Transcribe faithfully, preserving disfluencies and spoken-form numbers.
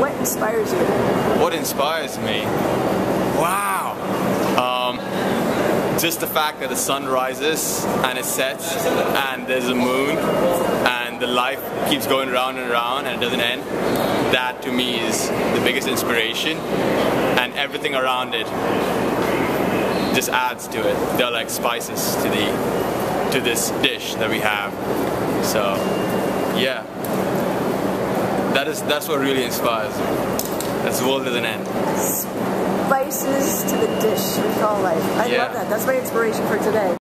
What inspires you? What inspires me? Wow. Um, just the fact that the sun rises and it sets and there's a moon and the life keeps going round and round and it doesn't end. That to me is the biggest inspiration, and everything around it just adds to it. They're like spices to the to this dish that we have. So yeah, that is that's what really inspires me. That's the world doesn't end. Spices to the dish we call life. I Yeah. love that. That's my inspiration for today.